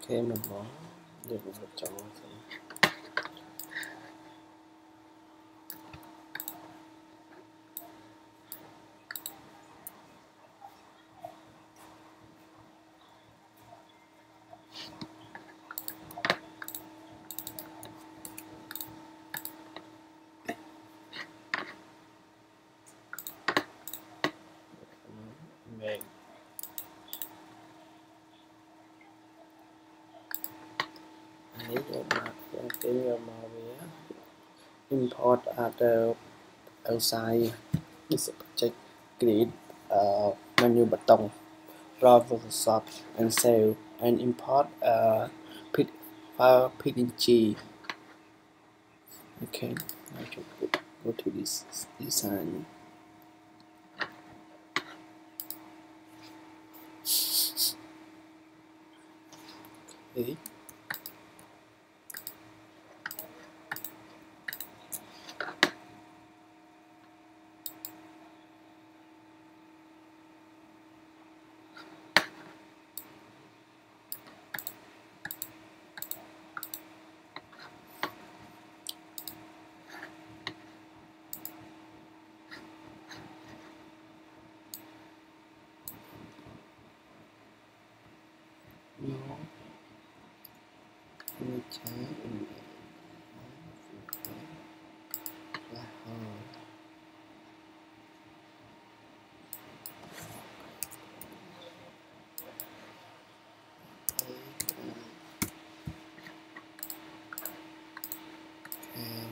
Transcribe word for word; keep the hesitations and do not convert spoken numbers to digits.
Thêm một món được một chọn xem. Về lấy cho mặt cái màu về import other outside this check create uh, menu button browse Photoshop and save and import uh, file P N G. Okay, I should go, go to this design. Okay. No. Người trái ủng hộ là hờ. And